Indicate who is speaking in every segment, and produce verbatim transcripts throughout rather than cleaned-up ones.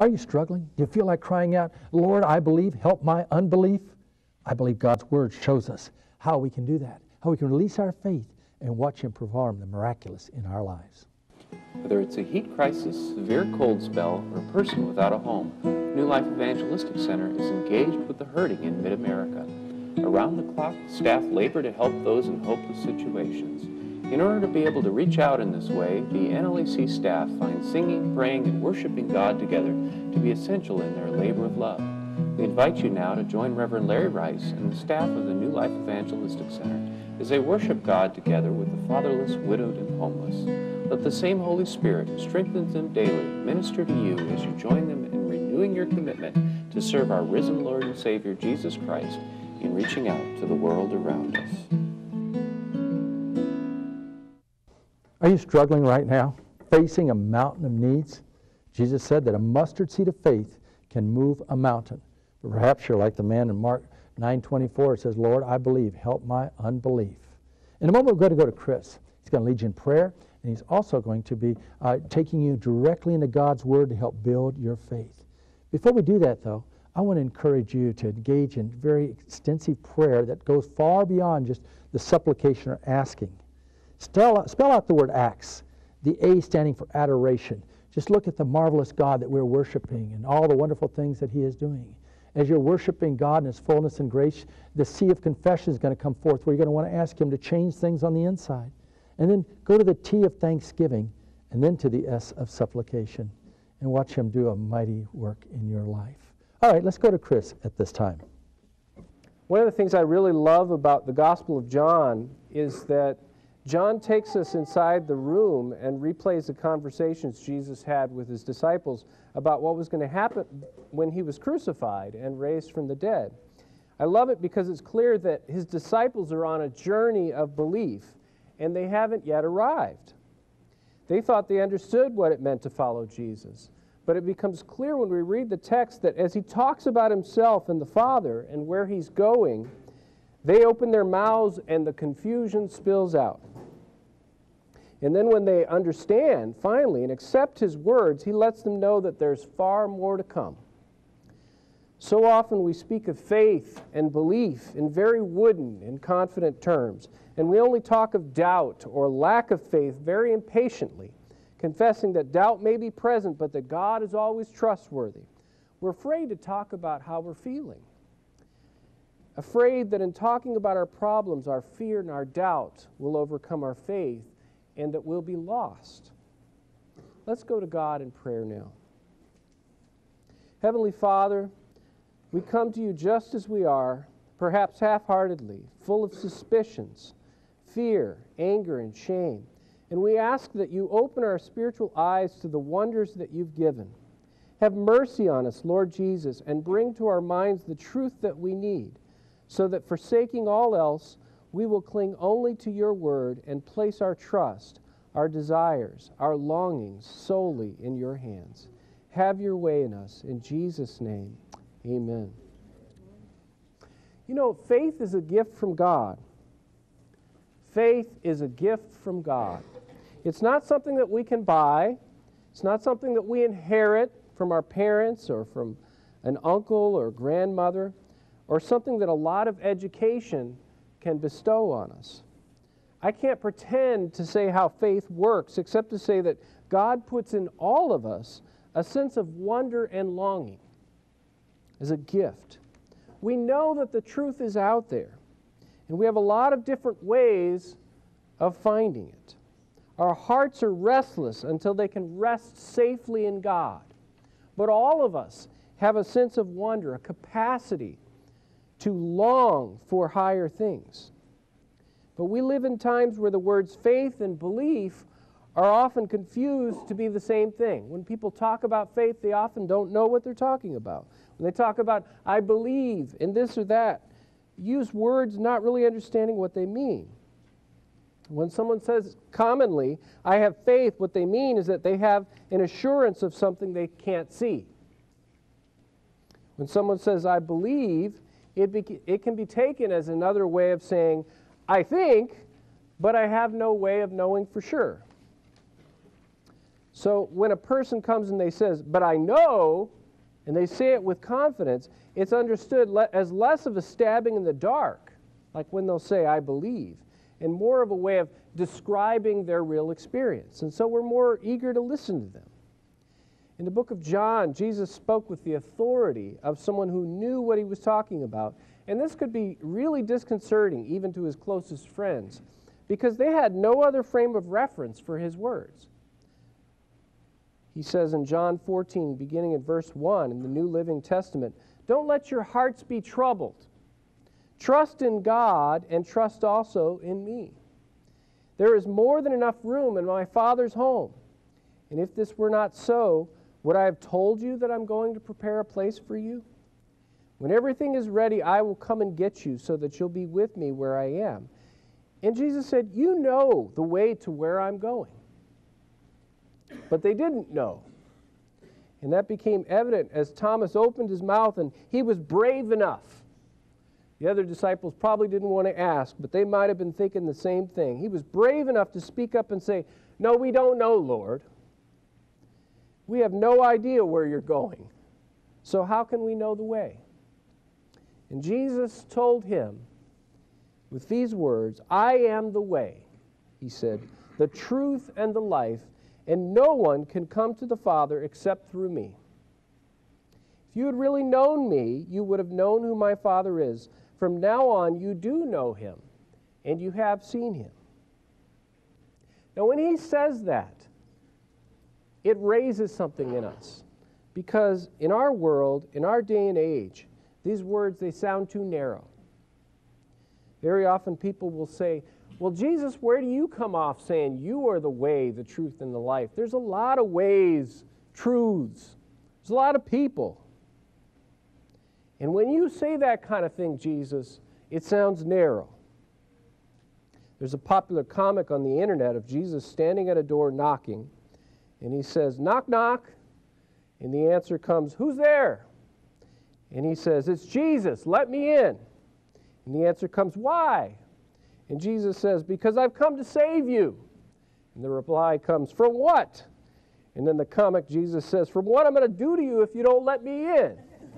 Speaker 1: Are you struggling? Do you feel like crying out, Lord, I believe, help my unbelief? I believe God's Word shows us how we can do that, how we can release our faith and watch Him perform the miraculous in our lives.
Speaker 2: Whether it's a heat crisis, severe cold spell, or a person without a home, New Life Evangelistic Center is engaged with the hurting in mid-America. Around the clock, staff labor to help those in hopeless situations. In order to be able to reach out in this way, the N L E C staff finds singing, praying, and worshiping God together to be essential in their labor of love. We invite you now to join Reverend Larry Rice and the staff of the New Life Evangelistic Center as they worship God together with the fatherless, widowed, and homeless. Let the same Holy Spirit who strengthens them daily minister to you as you join them in renewing your commitment to serve our risen Lord and Savior Jesus Christ in reaching out to the world around us.
Speaker 1: Are you struggling right now, facing a mountain of needs? Jesus said that a mustard seed of faith can move a mountain. But perhaps you're like the man in Mark nine twenty-four. It says, Lord, I believe, help my unbelief. In a moment, we're going to go to Chris. He's going to lead you in prayer, and he's also going to be uh, taking you directly into God's Word to help build your faith. Before we do that, though, I want to encourage you to engage in very extensive prayer that goes far beyond just the supplication or asking. Spell out, spell out the word acts, the A standing for adoration. Just look at the marvelous God that we're worshiping and all the wonderful things that He is doing. As you're worshiping God in His fullness and grace, the C of confession is going to come forth where you're going to want to ask Him to change things on the inside. And then go to the T of thanksgiving and then to the S of supplication and watch Him do a mighty work in your life. All right, let's go to Chris at this time.
Speaker 3: One of the things I really love about the Gospel of John is that John takes us inside the room and replays the conversations Jesus had with His disciples about what was going to happen when He was crucified and raised from the dead. I love it because it's clear that His disciples are on a journey of belief, and they haven't yet arrived. They thought they understood what it meant to follow Jesus, but it becomes clear when we read the text that as He talks about Himself and the Father and where He's going, they open their mouths and the confusion spills out. And then when they understand, finally, and accept His words, He lets them know that there's far more to come. So often we speak of faith and belief in very wooden and confident terms, and we only talk of doubt or lack of faith very impatiently, confessing that doubt may be present, but that God is always trustworthy. We're afraid to talk about how we're feeling. Afraid that in talking about our problems, our fear and our doubt will overcome our faith, and that we'll be lost. Let's go to God in prayer now. Heavenly Father, we come to You just as we are, perhaps half-heartedly, full of suspicions, fear, anger, and shame. And we ask that You open our spiritual eyes to the wonders that You've given. Have mercy on us, Lord Jesus, and bring to our minds the truth that we need, so that forsaking all else, we will cling only to Your word and place our trust, our desires, our longings solely in Your hands. Have Your way in us. In Jesus' name, amen. You know, faith is a gift from God. Faith is a gift from God. It's not something that we can buy. It's not something that we inherit from our parents or from an uncle or grandmother, or something that a lot of education can bestow on us. I can't pretend to say how faith works, except to say that God puts in all of us a sense of wonder and longing as a gift. We know that the truth is out there, and we have a lot of different ways of finding it. Our hearts are restless until they can rest safely in God. But all of us have a sense of wonder, a capacity to long for higher things. But we live in times where the words faith and belief are often confused to be the same thing. When people talk about faith, they often don't know what they're talking about. When they talk about, I believe in this or that, use words not really understanding what they mean. When someone says commonly, I have faith, what they mean is that they have an assurance of something they can't see. When someone says, I believe, it, be, it can be taken as another way of saying, I think, but I have no way of knowing for sure. So when a person comes and they says, but I know, and they say it with confidence, it's understood le- as less of a stabbing in the dark, like when they'll say, I believe, and more of a way of describing their real experience. And so we're more eager to listen to them. In the book of John, Jesus spoke with the authority of someone who knew what he was talking about. And this could be really disconcerting even to his closest friends, because they had no other frame of reference for his words. He says in John fourteen, beginning at verse one in the New Living Testament, don't let your hearts be troubled. Trust in God and trust also in me. There is more than enough room in my Father's home. And if this were not so, would I have told you that I'm going to prepare a place for you? When everything is ready, I will come and get you so that you'll be with me where I am. And Jesus said, you know the way to where I'm going. But they didn't know. And that became evident as Thomas opened his mouth, and he was brave enough. The other disciples probably didn't want to ask, but they might have been thinking the same thing. He was brave enough to speak up and say, no, we don't know, Lord. We have no idea where you're going. So how can we know the way? And Jesus told him with these words, I am the way, he said, the truth and the life, and no one can come to the Father except through me. If you had really known me, you would have known who my Father is. From now on, you do know him, and you have seen him. Now, when he says that, it raises something in us. Because in our world, in our day and age, these words, they sound too narrow. Very often people will say, well, Jesus, where do you come off saying you are the way, the truth, and the life? There's a lot of ways, truths. There's a lot of people. And when you say that kind of thing, Jesus, it sounds narrow. There's a popular comic on the internet of Jesus standing at a door knocking, and he says, knock, knock. And the answer comes, who's there? And he says, it's Jesus, let me in. And the answer comes, why? And Jesus says, because I've come to save you. And the reply comes, from what? And then the comic Jesus says, from what I'm going to do to you if you don't let me in.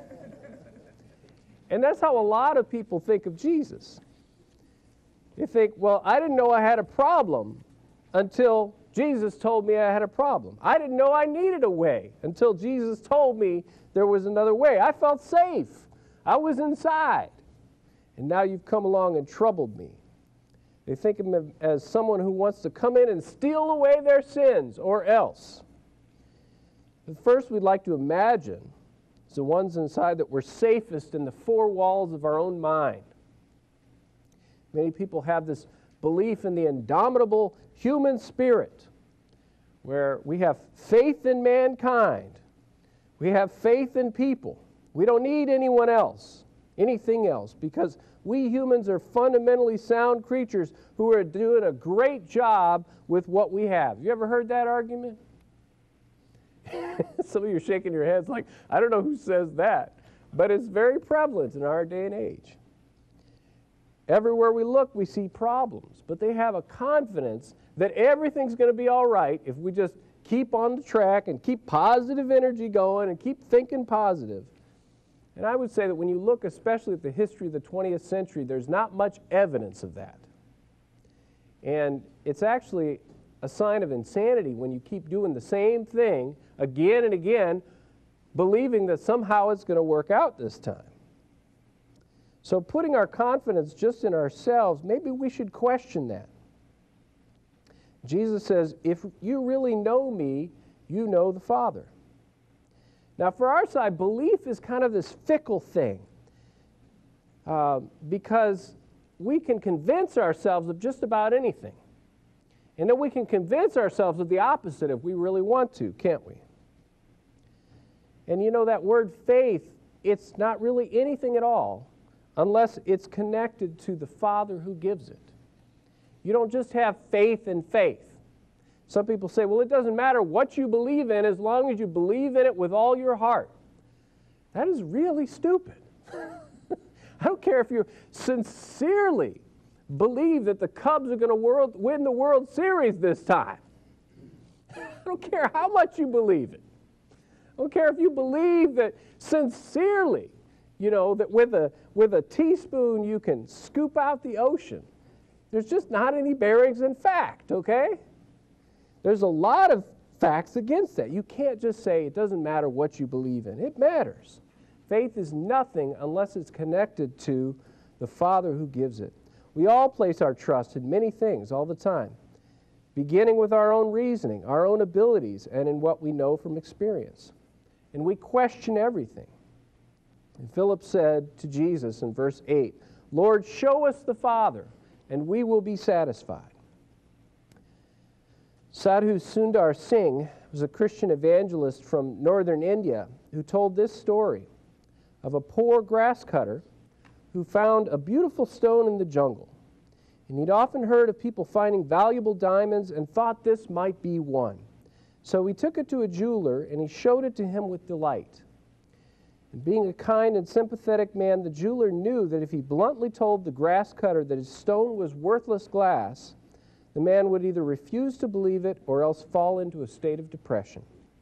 Speaker 3: And that's how a lot of people think of Jesus. They think, well, I didn't know I had a problem until Jesus told me I had a problem. I didn't know I needed a way until Jesus told me there was another way. I felt safe. I was inside. And now you've come along and troubled me. They think of him as someone who wants to come in and steal away their sins, or else. But first, we'd like to imagine the ones inside that we're safest in the four walls of our own mind. Many people have this belief in the indomitable human spirit, where we have faith in mankind. We have faith in people. We don't need anyone else, anything else, because we humans are fundamentally sound creatures who are doing a great job with what we have. You ever heard that argument? Some of you are shaking your heads like, I don't know who says that. But it's very prevalent in our day and age. Everywhere we look, we see problems. But they have a confidence that everything's going to be all right if we just keep on the track and keep positive energy going and keep thinking positive. And I would say that when you look especially at the history of the twentieth century, there's not much evidence of that. And it's actually a sign of insanity when you keep doing the same thing again and again, believing that somehow it's going to work out this time. So putting our confidence just in ourselves, maybe we should question that. Jesus says, if you really know me, you know the Father. Now, for our side, belief is kind of this fickle thing uh, because we can convince ourselves of just about anything. And then we can convince ourselves of the opposite if we really want to, can't we? And you know, that word faith, it's not really anything at all unless it's connected to the Father who gives it. You don't just have faith in faith. Some people say, well, it doesn't matter what you believe in as long as you believe in it with all your heart. That is really stupid. I don't care if you sincerely believe that the Cubs are going to world, win the World Series this time. don't care how much you believe it. I don't care if you believe that sincerely, you know, that with a, with a teaspoon you can scoop out the ocean. There's just not any bearings in fact, okay? There's a lot of facts against that. You can't just say it doesn't matter what you believe in. It matters. Faith is nothing unless it's connected to the Father who gives it. We all place our trust in many things all the time, beginning with our own reasoning, our own abilities, and in what we know from experience. And we question everything. And Philip said to Jesus in verse eight, "Lord, show us the Father, and we will be satisfied." Sadhu Sundar Singh was a Christian evangelist from northern India who told this story of a poor grass cutter who found a beautiful stone in the jungle. And he'd often heard of people finding valuable diamonds and thought this might be one. So he took it to a jeweler and he showed it to him with delight. And being a kind and sympathetic man, the jeweler knew that if he bluntly told the grass cutter that his stone was worthless glass, the man would either refuse to believe it or else fall into a state of depression.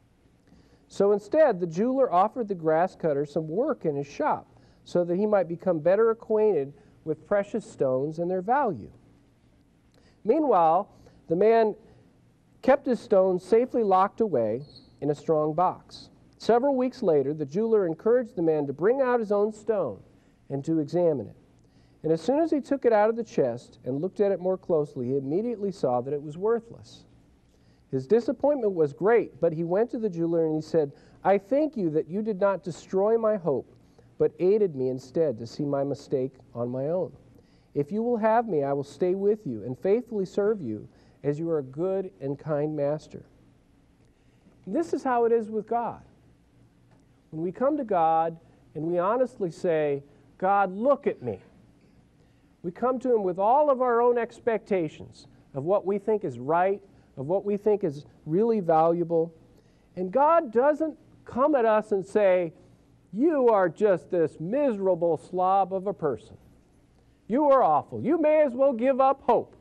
Speaker 3: So instead, the jeweler offered the grass cutter some work in his shop so that he might become better acquainted with precious stones and their value. Meanwhile, the man kept his stones safely locked away in a strong box. Several weeks later, the jeweler encouraged the man to bring out his own stone and to examine it. And as soon as he took it out of the chest and looked at it more closely, he immediately saw that it was worthless. His disappointment was great, but he went to the jeweler and he said, "I thank you that you did not destroy my hope, but aided me instead to see my mistake on my own. If you will have me, I will stay with you and faithfully serve you, as you are a good and kind master." And this is how it is with God. When we come to God and we honestly say, "God, look at me," we come to Him with all of our own expectations of what we think is right, of what we think is really valuable. And God doesn't come at us and say, "You are just this miserable slob of a person. You are awful. You may as well give up hope."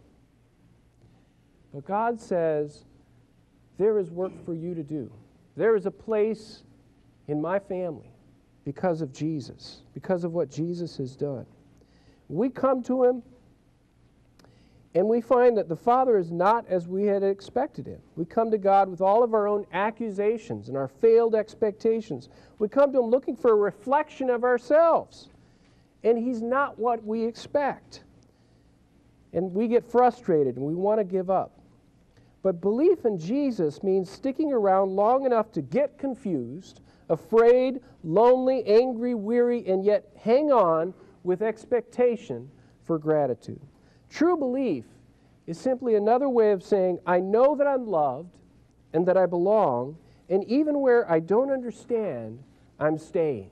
Speaker 3: But God says, there is work for you to do. There is a place in my family because of Jesus, because of what Jesus has done. We come to Him and we find that the Father is not as we had expected Him. We come to God with all of our own accusations and our failed expectations. We come to Him looking for a reflection of ourselves, and He's not what we expect. And we get frustrated and we want to give up. But belief in Jesus means sticking around long enough to get confused, afraid, lonely, angry, weary, and yet hang on with expectation for gratitude. True belief is simply another way of saying, I know that I'm loved and that I belong, and even where I don't understand, I'm staying.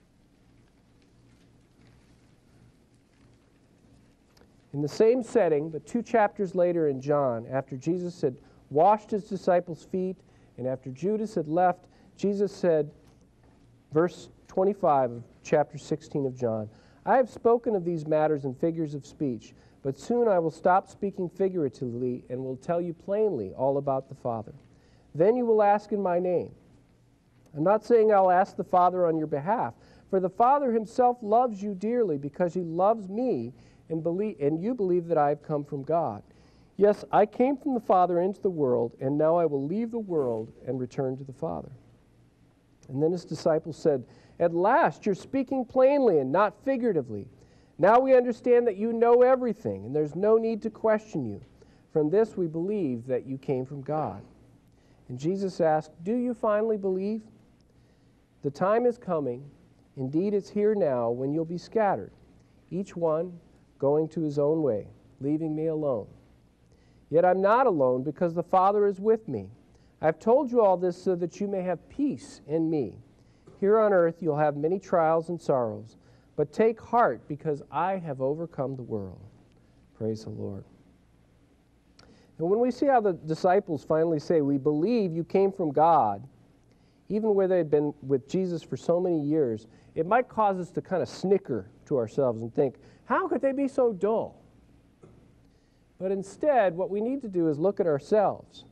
Speaker 3: In the same setting, but two chapters later in John, after Jesus had washed His disciples' feet, and after Judas had left, Jesus said, verse twenty-five of chapter sixteen of John, "I have spoken of these matters in figures of speech, but soon I will stop speaking figuratively and will tell you plainly all about the Father. Then you will ask in my name." I'm not saying I'll ask the Father on your behalf, for the Father Himself loves you dearly because He loves me, and believe, and you believe that I have come from God. Yes, I came from the Father into the world, and now I will leave the world and return to the Father. And then His disciples said, "At last you're speaking plainly and not figuratively. Now we understand that you know everything, and there's no need to question you. From this we believe that you came from God." And Jesus asked, "Do you finally believe? The time is coming, indeed it's here now, when you'll be scattered, each one going to his own way, leaving me alone. Yet I'm not alone, because the Father is with me. I've told you all this so that you may have peace in me. Here on earth you'll have many trials and sorrows, but take heart, because I have overcome the world." Praise the Lord. And when we see how the disciples finally say, "We believe you came from God," even where they had been with Jesus for so many years, it might cause us to kind of snicker to ourselves and think, how could they be so dull? But instead, what we need to do is look at ourselves.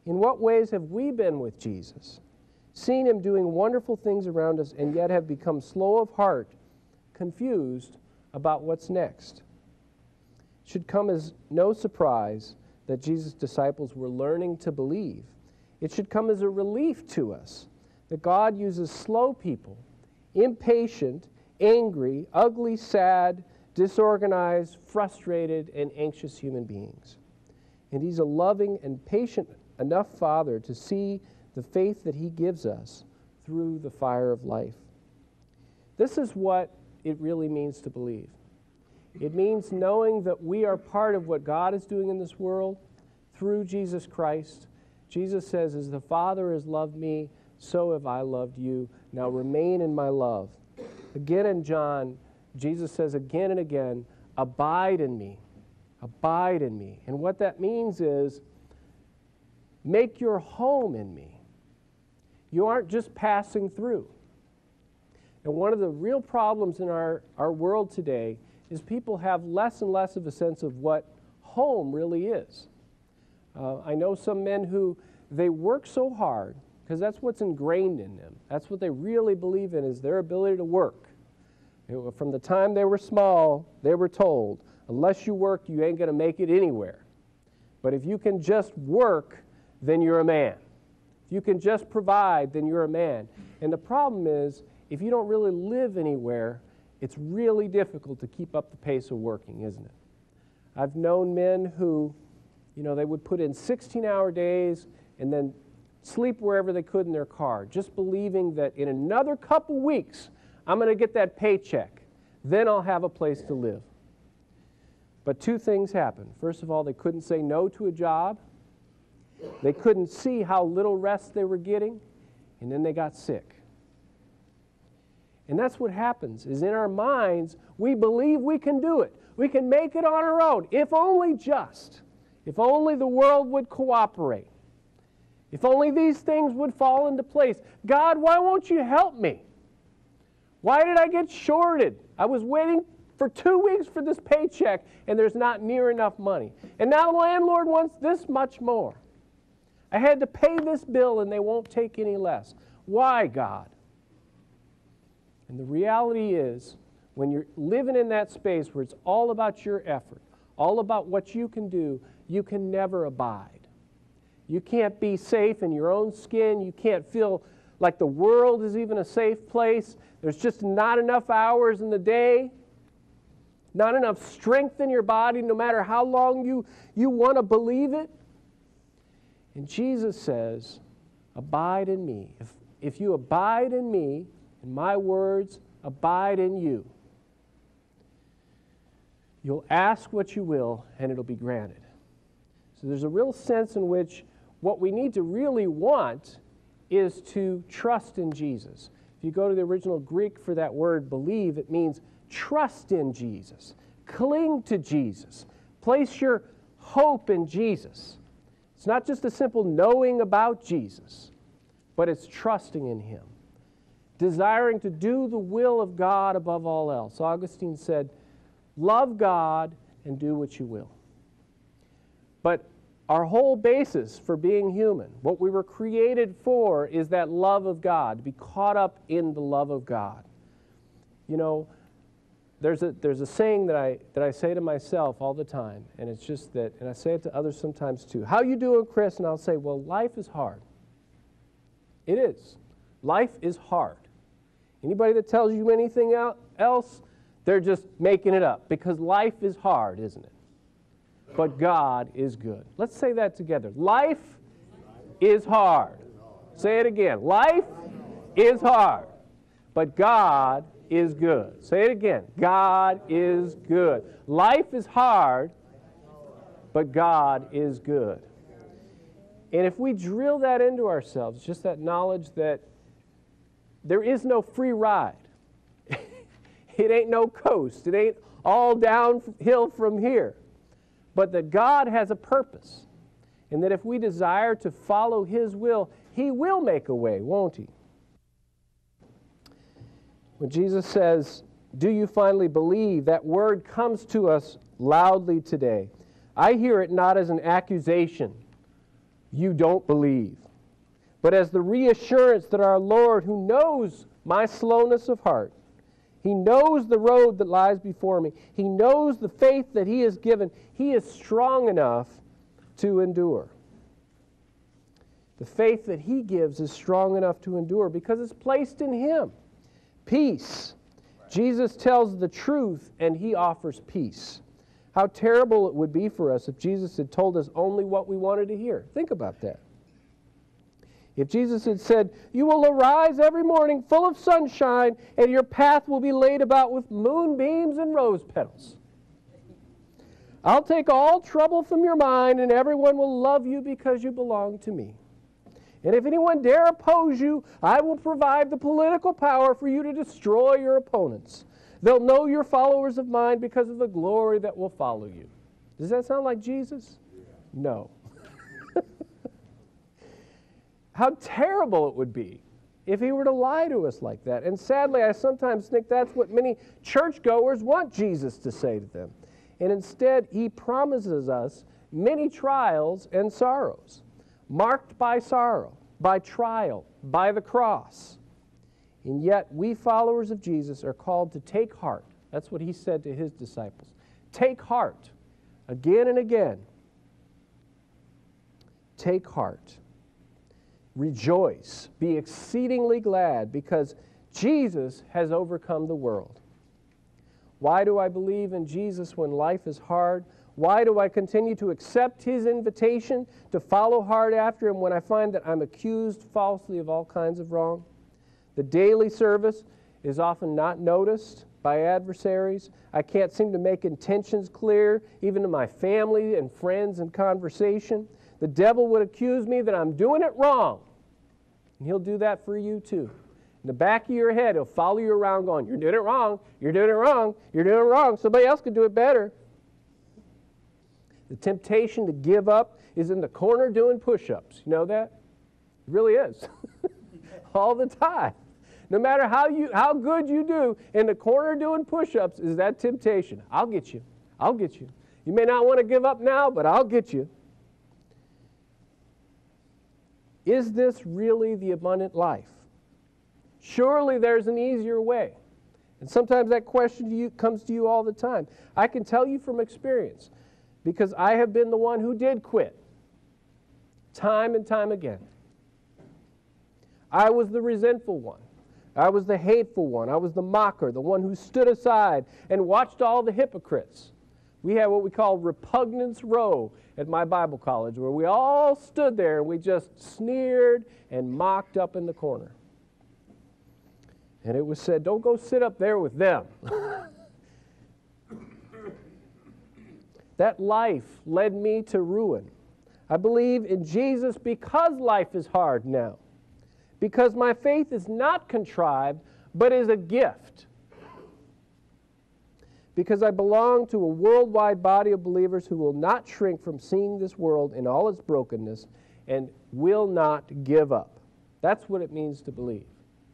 Speaker 3: In what ways have we been with Jesus, seen him doing wonderful things around us, and yet have become slow of heart, confused about what's next? It should come as no surprise that Jesus' disciples were learning to believe. It should come as a relief to us that God uses slow people, impatient, angry, ugly, sad, disorganized, frustrated, and anxious human beings. And he's a loving and patient enough Father to see the faith that he gives us through the fire of life. This is what it really means to believe. It means knowing that we are part of what God is doing in this world through Jesus Christ. Jesus says, as the Father has loved me, so have I loved you. Now remain in my love. Again in John, Jesus says again and again, abide in me. Abide in me. And what that means is, make your home in me. You aren't just passing through. And one of the real problems in our, our world today is people have less and less of a sense of what home really is. Uh, I know some men who, they work so hard, because that's what's ingrained in them. That's what they really believe in, is their ability to work. You know, from the time they were small, they were told, unless you work, you ain't going to make it anywhere. But if you can just work, then you're a man. If you can just provide, then you're a man. And the problem is, if you don't really live anywhere, it's really difficult to keep up the pace of working, isn't it? I've known men who, you know, they would put in sixteen-hour days and then sleep wherever they could in their car, just believing that in another couple weeks, I'm going to get that paycheck. Then I'll have a place to live. But two things happened. First of all, they couldn't say no to a job. They couldn't see how little rest they were getting. And then they got sick. And that's what happens, is in our minds, we believe we can do it. We can make it on our own, if only just. If only the world would cooperate. If only these things would fall into place. God, why won't you help me? Why did I get shorted? I was waiting for two weeks for this paycheck, and there's not near enough money. And now the landlord wants this much more. I had to pay this bill, and they won't take any less. Why, God? And the reality is, when you're living in that space where it's all about your effort, all about what you can do, you can never abide. You can't be safe in your own skin. You can't feel like the world is even a safe place. There's just not enough hours in the day, not enough strength in your body, no matter how long you, you want to believe it. And Jesus says, abide in me. If, if you abide in me, and my words abide in you, you'll ask what you will, and it'll be granted. So there's a real sense in which what we need to really want is to trust in Jesus. If you go to the original Greek for that word believe, it means trust in Jesus. Cling to Jesus. Place your hope in Jesus. It's not just a simple knowing about Jesus, but it's trusting in him. Desiring to do the will of God above all else. Augustine said, love God and do what you will. But our whole basis for being human, what we were created for, is that love of God, to be caught up in the love of God. You know, there's a, there's a saying that I, that I say to myself all the time, and it's just that, and I say it to others sometimes too. How you doing, Chris? And I'll say, well, life is hard. It is. Life is hard. Anybody that tells you anything else, they're just making it up, because life is hard, isn't it? But God is good. Let's say that together. Life is hard. Say it again. Life is hard, but God is good. Say it again. God is good. Life is hard, but God is good. And if we drill that into ourselves, just that knowledge that there is no free ride. It ain't no coast. It ain't all downhill from here. But that God has a purpose. And that if we desire to follow his will, he will make a way, won't he? When Jesus says, do you finally believe, that word comes to us loudly today. I hear it not as an accusation you don't believe, but as the reassurance that our Lord, who knows my slowness of heart, He knows the road that lies before me, He knows the faith that He has given, He is strong enough to endure. The faith that He gives is strong enough to endure because it's placed in Him. Peace. Jesus tells the truth and He offers peace. How terrible it would be for us if Jesus had told us only what we wanted to hear. Think about that. If Jesus had said, you will arise every morning full of sunshine and your path will be laid about with moonbeams and rose petals. I'll take all trouble from your mind and everyone will love you because you belong to me. And if anyone dare oppose you, I will provide the political power for you to destroy your opponents. They'll know you're followers of mine because of the glory that will follow you. Does that sound like Jesus? No. How terrible it would be if He were to lie to us like that. And sadly, I sometimes think that's what many churchgoers want Jesus to say to them. And instead, He promises us many trials and sorrows, marked by sorrow, by trial, by the cross. And yet, we followers of Jesus are called to take heart. That's what He said to His disciples. Take heart, again and again. Take heart. Rejoice. Be exceedingly glad because Jesus has overcome the world. Why do I believe in Jesus when life is hard? Why do I continue to accept His invitation to follow hard after Him when I find that I'm accused falsely of all kinds of wrong? The daily service is often not noticed by adversaries. I can't seem to make intentions clear, even to my family and friends in conversation. The devil would accuse me that I'm doing it wrong. And he'll do that for you too. In the back of your head, he'll follow you around going, you're doing it wrong, you're doing it wrong, you're doing it wrong. Somebody else could do it better. The temptation to give up is in the corner doing push-ups. You know that? It really is. All the time. No matter how you how good you do, in the corner doing push-ups is that temptation. I'll get you. I'll get you. You may not want to give up now, but I'll get you. Is this really the abundant life? Surely there's an easier way. And sometimes that question to you comes to you all the time. I can tell you from experience, because I have been the one who did quit. Time and time again. I was the resentful one. I was the hateful one. I was the mocker, the one who stood aside and watched all the hypocrites. We had what we call repugnance row at my Bible college, where we all stood there and we just sneered and mocked up in the corner. And it was said, don't go sit up there with them. That life led me to ruin. I believe in Jesus because life is hard now. Because my faith is not contrived, but is a gift. Because I belong to a worldwide body of believers who will not shrink from seeing this world in all its brokenness and will not give up. That's what it means to believe.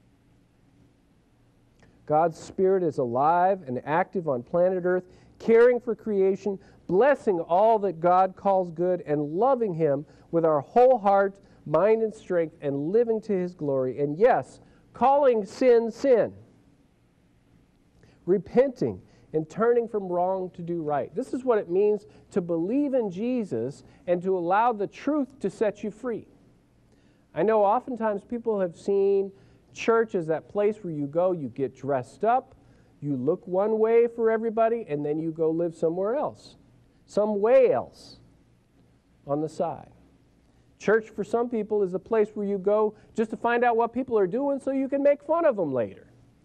Speaker 3: God's Spirit is alive and active on planet Earth, caring for creation, blessing all that God calls good, and loving Him with our whole heart, mind, and strength, and living to His glory. And yes, calling sin, sin. Repenting and turning from wrong to do right. This is what it means to believe in Jesus and to allow the truth to set you free. I know oftentimes people have seen church as that place where you go, you get dressed up, you look one way for everybody, and then you go live somewhere else. Some way else on the side. Church for some people is a place where you go just to find out what people are doing so you can make fun of them later.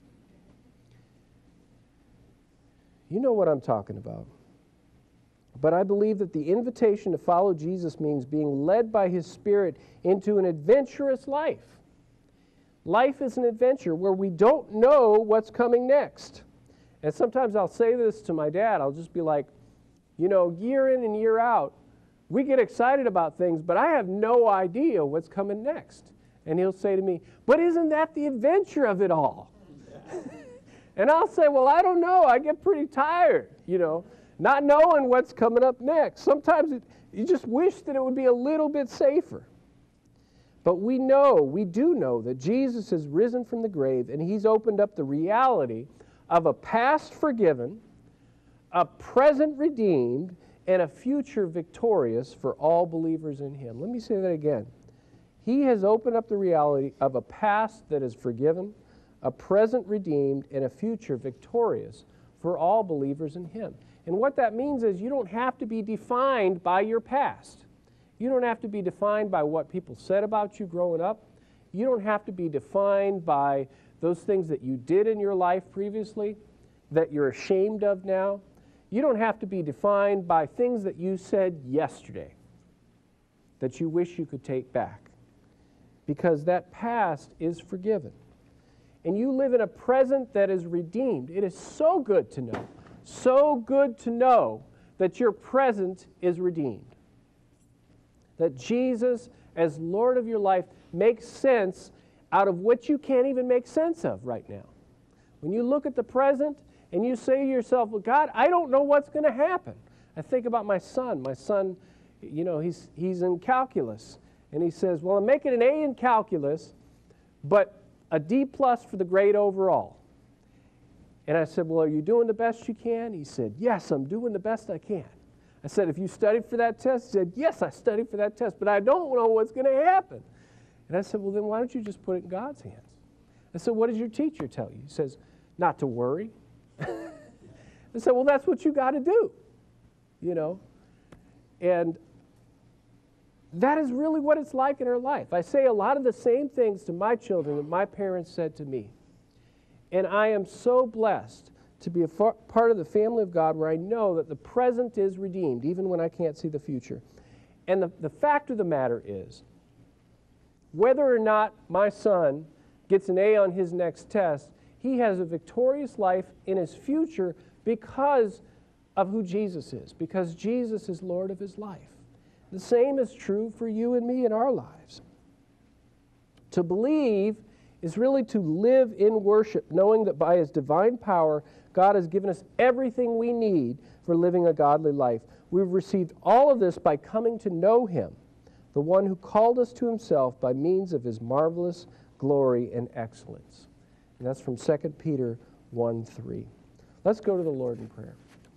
Speaker 3: You know what I'm talking about. But I believe that the invitation to follow Jesus means being led by His Spirit into an adventurous life. Life is an adventure where we don't know what's coming next. And sometimes I'll say this to my dad. I'll just be like, you know, year in and year out, we get excited about things, but I have no idea what's coming next. And he'll say to me, but isn't that the adventure of it all? And I'll say, well, I don't know. I get pretty tired, you know, not knowing what's coming up next. Sometimes it You just wish that it would be a little bit safer. But we know, we do know that Jesus has risen from the grave and he's opened up the reality of a past forgiven, a present redeemed, and a future victorious for all believers in him. Let me say that again. He has opened up the reality of a past that is forgiven, a present redeemed, and a future victorious for all believers in him. And what that means is you don't have to be defined by your past. You don't have to be defined by what people said about you growing up. You don't have to be defined by those things that you did in your life previously that you're ashamed of now. You don't have to be defined by things that you said yesterday that you wish you could take back, because that past is forgiven. And you live in a present that is redeemed. It is so good to know, so good to know that your present is redeemed. That Jesus, as Lord of your life, makes sense out of what you can't even make sense of right now. When you look at the present and you say to yourself, well, God, I don't know what's going to happen. I think about my son. My son, you know, he's, he's in calculus. And he says, well, I'm making an A in calculus, but a D plus for the grade overall. And I said, well, are you doing the best you can? He said, yes, I'm doing the best I can. I said, have you studied for that test? He said, yes, I studied for that test, but I don't know what's going to happen. And I said, well, then why don't you just put it in God's hands? I said, what does your teacher tell you? He says, not to worry. I said, well, that's what you got to do, you know. And that is really what it's like in our life. I say a lot of the same things to my children that my parents said to me. And I am so blessed to be a far, part of the family of God where I know that the present is redeemed, even when I can't see the future. And the, the fact of the matter is, whether or not my son gets an A on his next test, he has a victorious life in his future because of who Jesus is, because Jesus is Lord of his life. The same is true for you and me in our lives. To believe is really to live in worship, knowing that by his divine power, God has given us everything we need for living a godly life. We've received all of this by coming to know him, the one who called us to himself by means of his marvelous glory and excellence. And that's from Second Peter one three. Let's go to the Lord in prayer.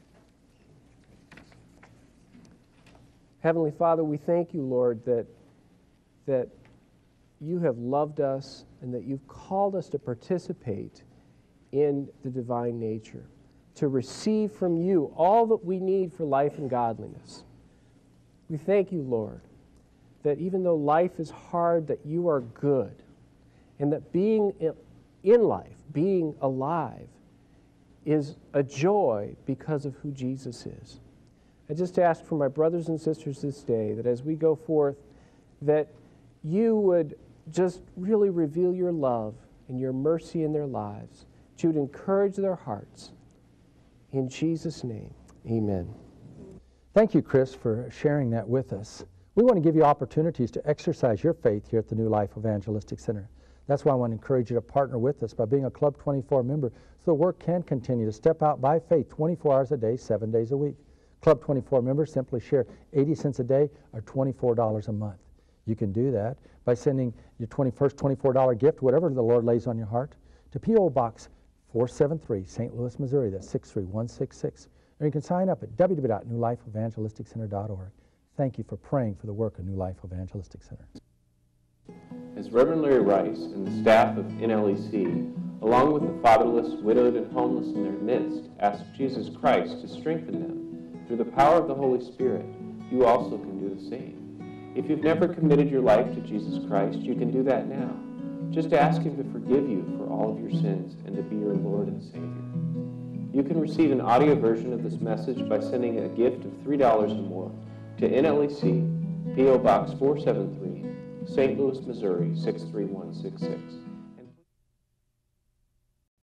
Speaker 3: Heavenly Father, we thank you, Lord, that, that you have loved us and that you've called us to participate in the divine nature, to receive from you all that we need for life and godliness. We thank you, Lord, that even though life is hard, that you are good, and that being in life, being alive, is a joy because of who Jesus is. I just ask for my brothers and sisters this day that as we go forth, that you would just really reveal your love and your mercy in their lives, that you would encourage their hearts. In Jesus' name, amen.
Speaker 1: Thank you, Chris, for sharing that with us. We want to give you opportunities to exercise your faith here at the New Life Evangelistic Center. That's why I want to encourage you to partner with us by being a Club twenty-four member so the work can continue to step out by faith twenty-four hours a day, seven days a week. Club twenty-four members simply share eighty cents a day or twenty-four dollars a month. You can do that by sending your twenty-first twenty-four dollar gift, whatever the Lord lays on your heart, to P O Box four seven three, Saint Louis, Missouri. That's six three one six six. Or you can sign up at w w w dot new life evangelistic center dot org. Thank you for praying for the work of New Life Evangelistic Center.
Speaker 2: As Reverend Larry Rice and the staff of N L E C, along with the fatherless, widowed, and homeless in their midst, ask Jesus Christ to strengthen them through the power of the Holy Spirit, you also can do the same. If you've never committed your life to Jesus Christ, you can do that now. Just ask him to forgive you for all of your sins and to be your Lord and Savior. You can receive an audio version of this message by sending a gift of three dollars or more to N L E C, P O Box four seven three, Saint Louis, Missouri six three one six six.